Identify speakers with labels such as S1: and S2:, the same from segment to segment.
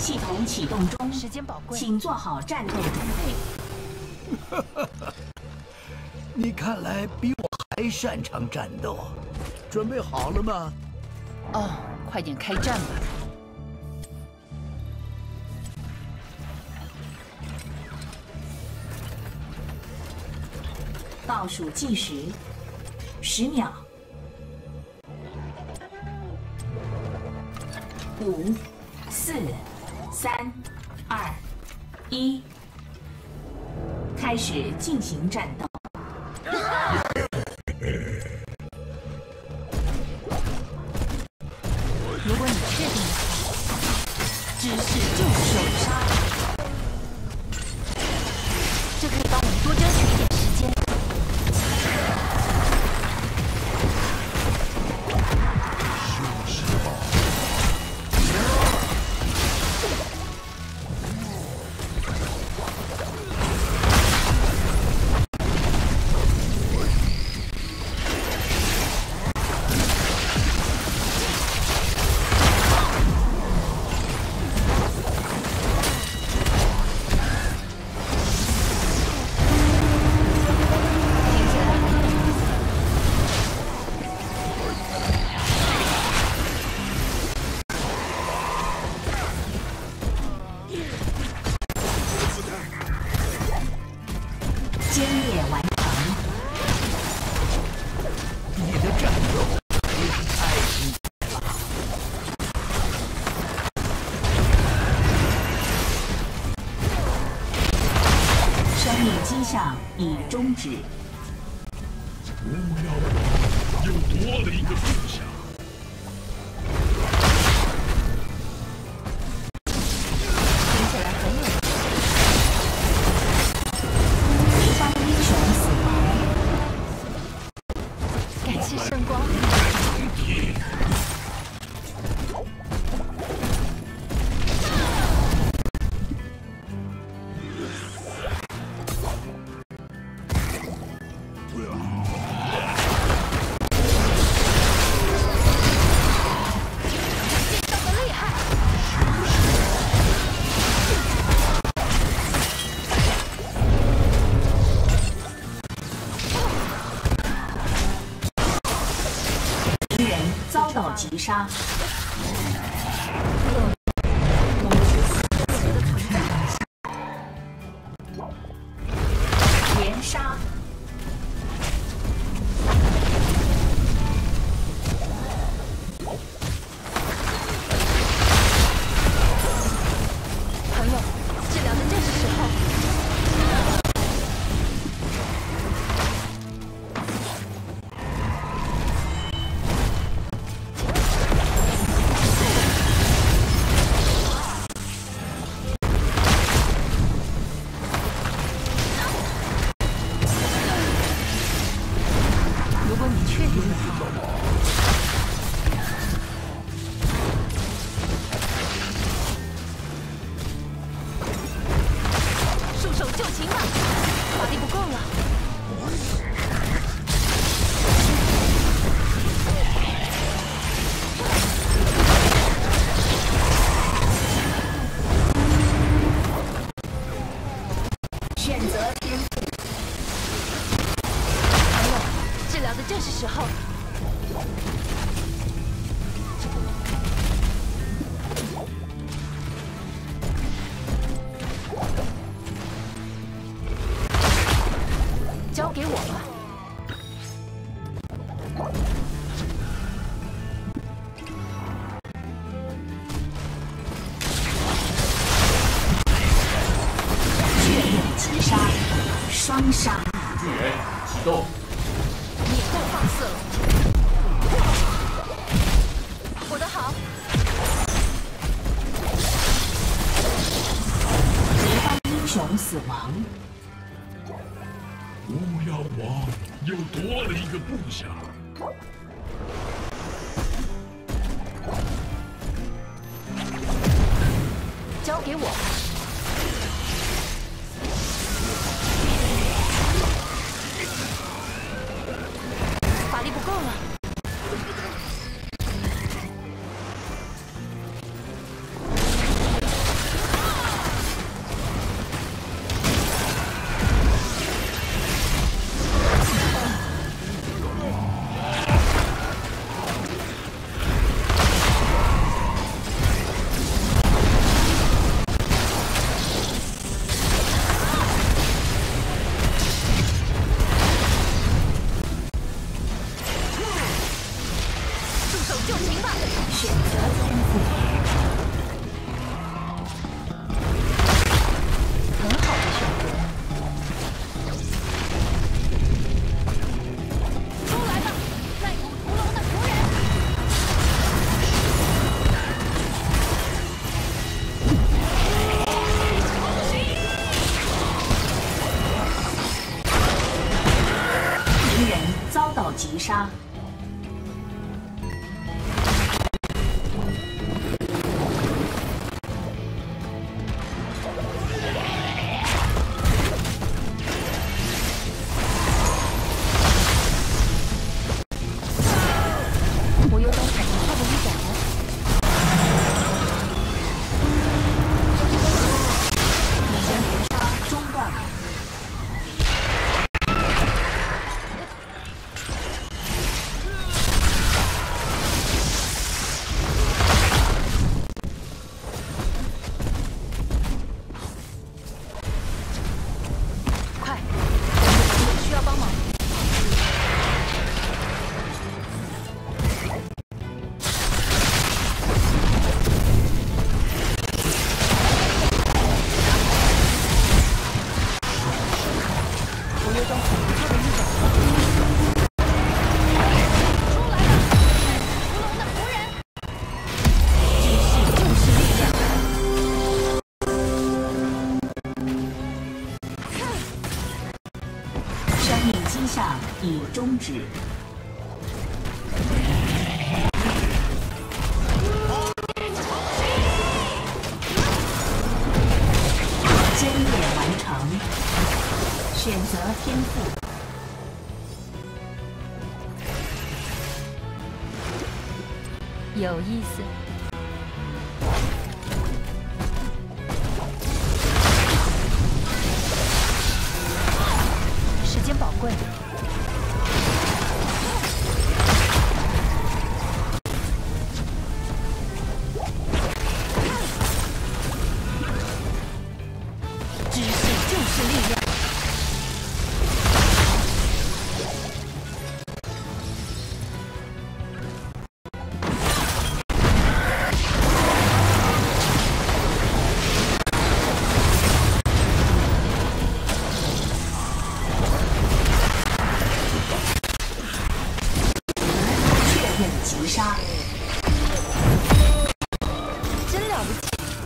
S1: 系统启动中，
S2: 时间宝贵，
S1: 请做好战斗准备。
S3: 你看来比我还擅长战斗，准备好了吗？
S2: 哦，快点开战吧！
S1: 倒数计时，10秒。5、4、3、2、1，开始进行战斗。
S2: 如果你确定的话，知识就是手杀，这可以帮我们多争取一点时间。
S1: 歼灭完成。
S3: 你的战斗真是太精彩了！
S1: 生命迹象已终止。
S4: 巫妖王又多了一个部下。
S2: 听起来很有趣。
S1: 敌方英雄死亡。
S2: 感谢圣光。
S1: 敌人遭到击杀。连杀。
S2: 朋友，治疗的正是时候。如果你确定的话，束手就擒吧，法力不够了。
S1: 选择天赋。
S2: 朋友，治疗的正是时候。交给我吧。
S1: 血刃击杀，双杀。
S5: 巨人启动。
S2: 你也够放肆了。我的好。
S1: 敌方英雄死亡。
S4: 巫妖王又多了一个部下。
S2: 交给我吧。法力不够了。 情吧！
S1: 选择天赋，
S2: 很好的选择。出来吧，在土屠龙的仆人！
S1: 敌人遭到击杀。
S2: 我有种很快的预感了。
S1: 敌人连杀中断了。
S2: 快，我们需要帮忙。我有种很不错的预感了。出来吧，屠龙的仆人！知识就是力量。
S1: 生命迹象已终止。歼灭完成，选择天赋。
S2: 有意思。时间宝贵。知识就是力量。
S1: 确认击杀。
S2: 真了不起！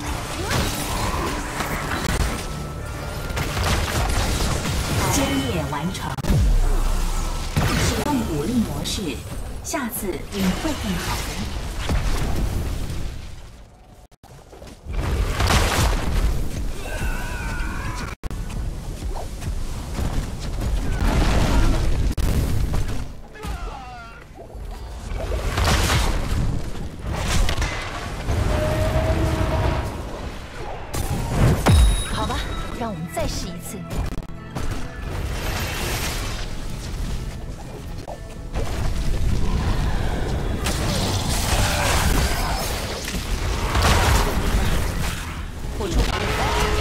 S1: 歼灭完成。使用武力模式，下次你会更好的。
S2: 好吧，让我们再试一次。我出发。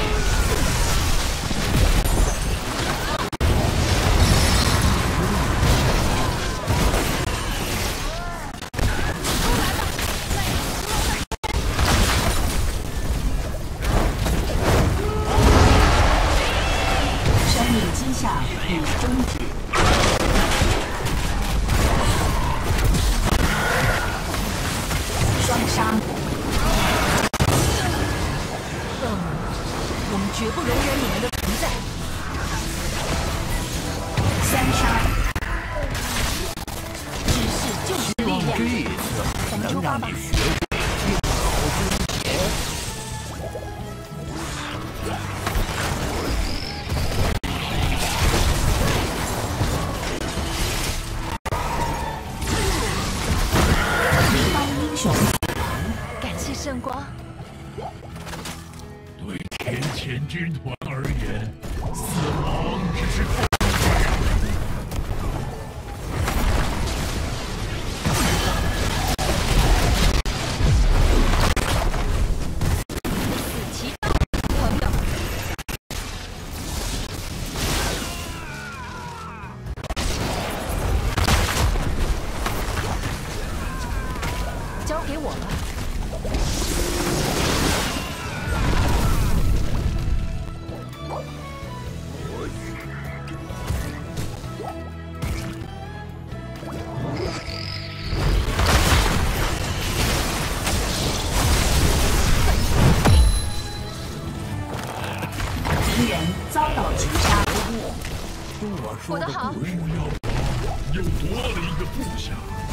S1: 生命迹象已终止。双杀。
S2: 我们绝不容忍你们的存在。
S1: 三杀。
S2: 知识就是力量。
S3: 这一次能让你学会定好终结。
S1: 敌方英雄
S2: 感谢圣光。
S4: 对天谴军团而言，死亡只是后
S2: 死期到，朋友。 交给我吧。
S1: 敌人遭到击杀。
S3: 听我说个
S2: 我的好
S3: 故事。
S4: 又多了一个部下。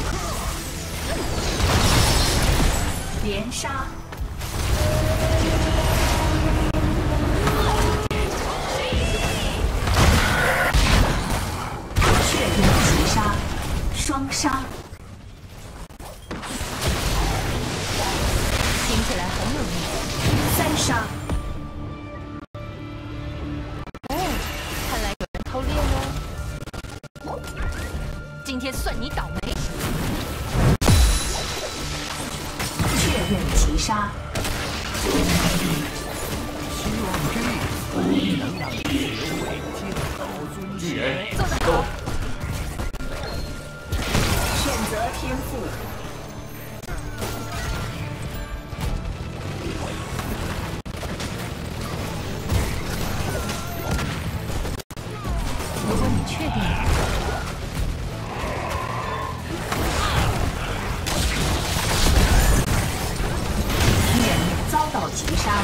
S1: 连杀。确认击杀，双杀。
S2: 听起来很有意思。
S1: 三杀。
S2: 哦，看来有人偷猎喽。今天算你倒霉。
S1: 确认击杀。
S3: 希望这个能让你学会敬老尊
S5: 巨
S3: 贤。
S5: 人
S2: 做得好。
S1: 选择天赋。
S2: 如果你确定，
S1: 敌人遭到击杀。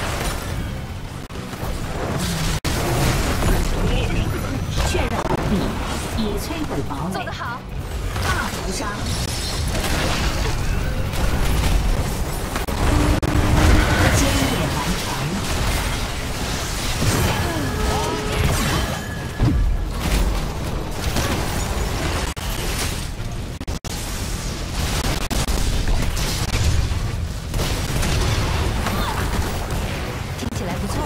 S1: 确认完毕，已摧毁堡垒
S2: 做得。好。
S1: 大屠杀。歼灭完成。
S2: 听起来不错。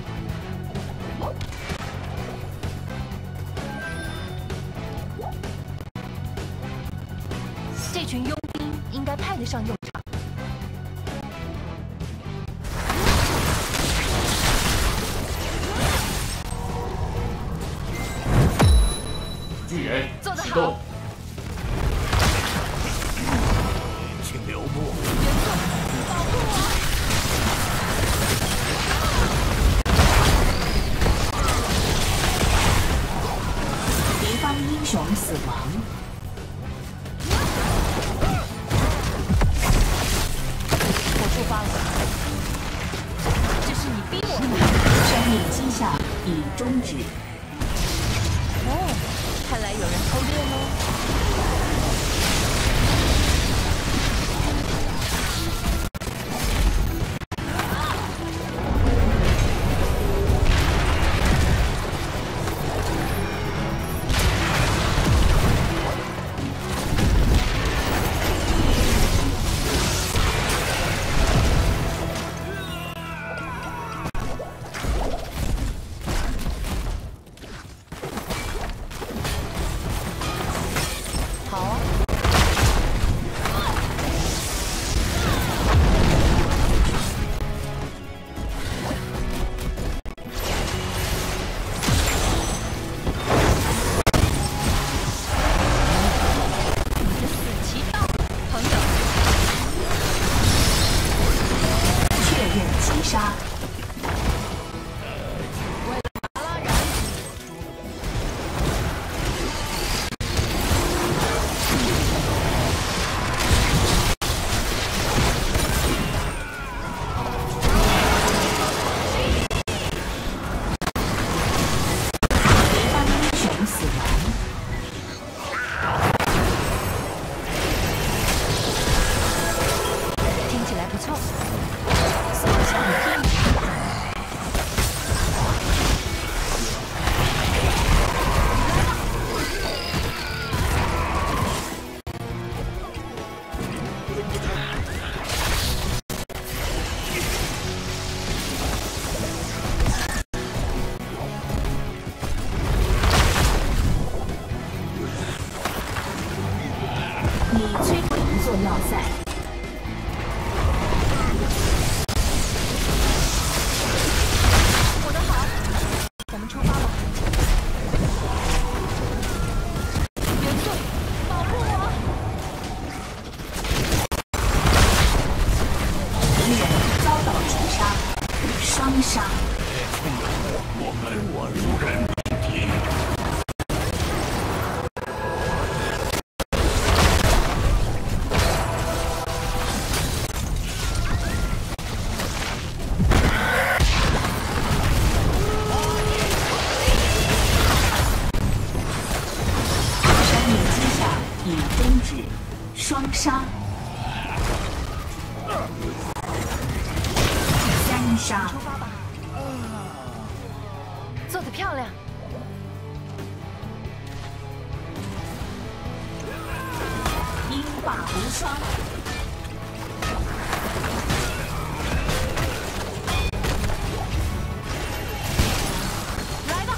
S2: 这群佣兵应该派得上用场。
S5: 巨人
S2: 做得好
S5: 启动。
S3: 请留步。
S2: 保护我！
S1: 敌方英雄死亡。
S2: 我出发了。这是你逼我的。
S1: 生命迹象已终止。
S2: 哦，看来有人偷猎喽。好啊。你的死期到了，朋友。
S1: 确认击杀。
S2: 阿拉然。
S1: 敌方英雄死亡。
S2: 听起来不错。
S1: 所向披靡。你摧毁一座要塞。
S2: 我的好，咱们出发吧。元素，保护我！
S1: 双杀。
S4: 我们无人能敌。
S1: 生命迹象已终止，双杀。三杀。
S2: 出发吧。做得漂亮。
S1: 英霸无双。
S2: 来吧。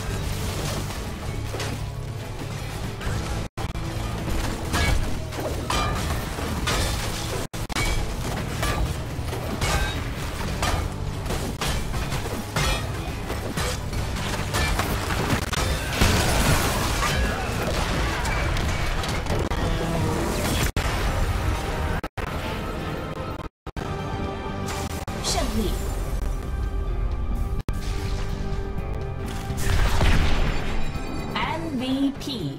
S1: 胜利。MVP。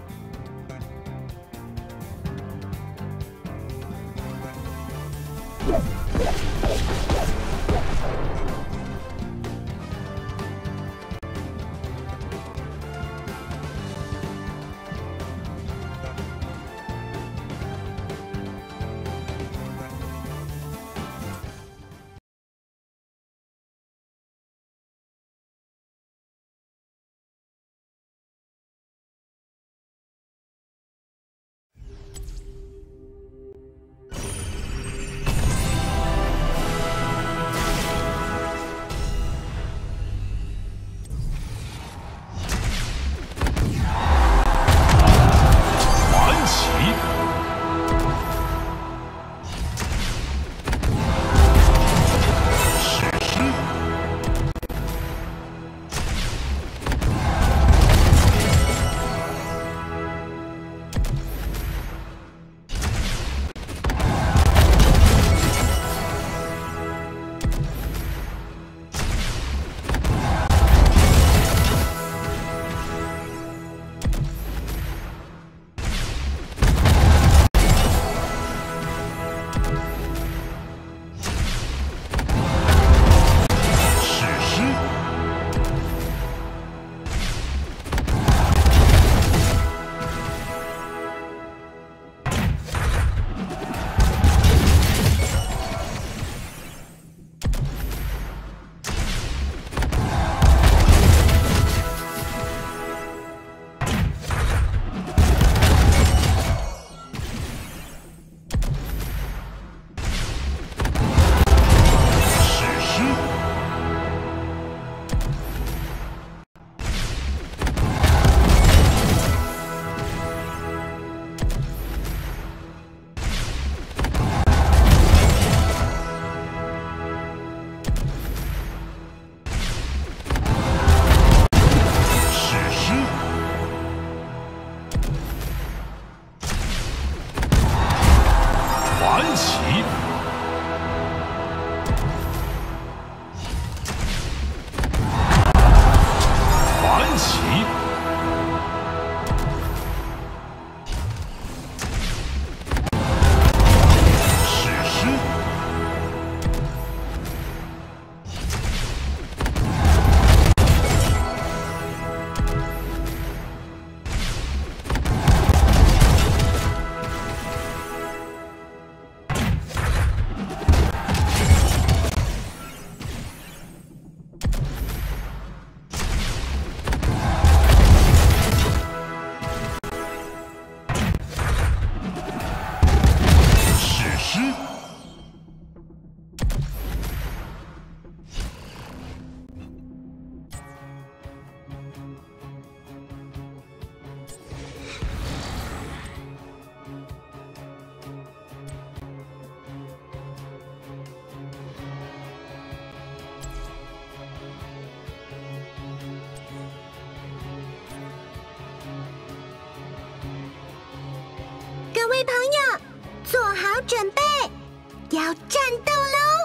S4: 传奇。史诗。史诗。史诗。史诗。传奇。传奇。史诗。史诗。
S6: 各位朋友，做好准备，要战斗喽！